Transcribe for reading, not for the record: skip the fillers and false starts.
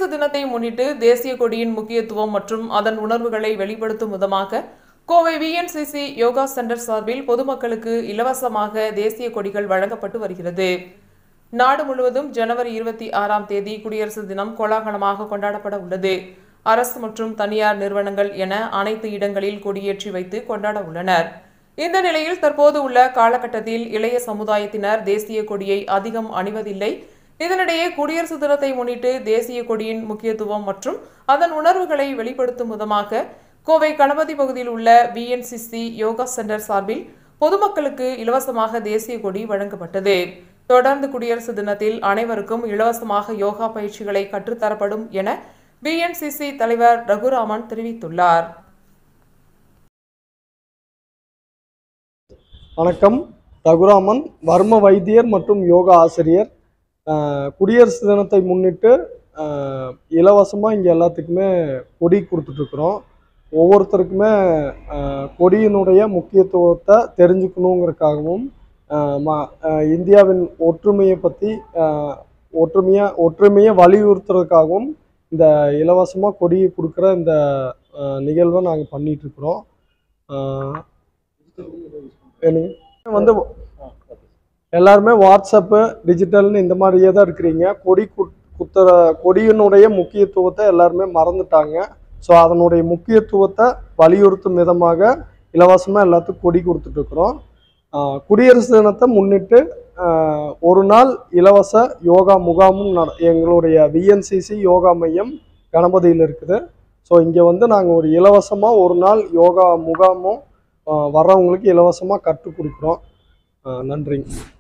குடியரசு தினத்தை முன்னிட்டு தேசிய கொடியின் முக்கியத்துவம் மற்றும் அதன் உணர்வுகளை வெளிப்படுத்தும் விதமாக கோவை VNCC யோகா சென்டர் சார்பில் பொதுமக்களுக்கு இலவசமாக தேசிய கொடிகள் வழங்கப்பட்டு வருகிறது. நாடு முழுவதும் ஜனவரி 26ஆம் தேதி குடியரசு தினம் கோலாகலமாக கொண்டாடப்பட உள்ளது. அரசு மற்றும் தனியார் நிறுவனங்கள் என அனைத்து இடங்களில் கொடியேற்றி வைத்து கொண்டாட உள்ளனர். இந்த நிலையில் தற்போது உள்ள காலகட்டத்தில் இளைய சமுதாயத்தினர் தேசிய கொடியை அதிகம் அணிவதில்லை. இதனிடையே குடியரசு தினத்தை முன்னிட்டு தேசிய கொடியின் முக்கியத்துவம் மற்றும் அதன் உணர்வுகளை வெளிப்படுத்தும் விதமாக கோவை கணபதி பகுதியில் உள்ள VNCC யோகா சென்டர் சார்பில் பொதுமக்களுக்கு இலவசமாக தேசிய கொடி வழங்கப்பட்டது. தொடர்ந்து குடியரசு தினத்தில் அனைவருக்கும் இலவசமாக யோகா பயிற்சிகளை கற்றுத்தரப்படும் என VNCC தலைவர் ரகுராமன் தெரிவித்துள்ளார். வணக்கம், ரகுராமன், வர்ம வைத்தியர் மற்றும் யோகா ஆசிரியர். குடியரசு தினத்தை முன்னிட்டு இலவசமாக இங்கே எல்லாத்துக்குமே கொடி கொடுத்துட்ருக்குறோம். ஒவ்வொருத்தருக்குமே கொடியினுடைய முக்கியத்துவத்தை தெரிஞ்சுக்கணுங்கிறதுக்காகவும் இந்தியாவின் ஒற்றுமையை பற்றி ஒற்றுமையை வலியுறுத்துறதுக்காகவும் இந்த இலவசமாக கொடியை கொடுக்குற இந்த நிகழ்வை நாங்கள் பண்ணிகிட்ருக்குறோம். வந்து எல்லாருமே வாட்ஸ்அப்பு டிஜிட்டல்னு இந்த மாதிரியே தான் இருக்கிறீங்க. கொடியினுடைய முக்கியத்துவத்தை எல்லாருமே மறந்துட்டாங்க. ஸோ அதனுடைய முக்கியத்துவத்தை வலியுறுத்தும் விதமாக இலவசமாக எல்லாத்துக்கும் கொடி கொடுத்துட்ருக்குறோம். குடியரசு தினத்தை முன்னிட்டு ஒரு நாள் இலவச யோகா முகாமும் எங்களுடைய VNCC யோகா மையம் கணபதியில் இருக்குது. ஸோ இங்கே வந்து நாங்கள் ஒரு இலவசமாக ஒரு நாள் யோகா முகாமும் வர்றவங்களுக்கு இலவசமாக கற்றுக் கொடுக்குறோம். நன்றிங்க.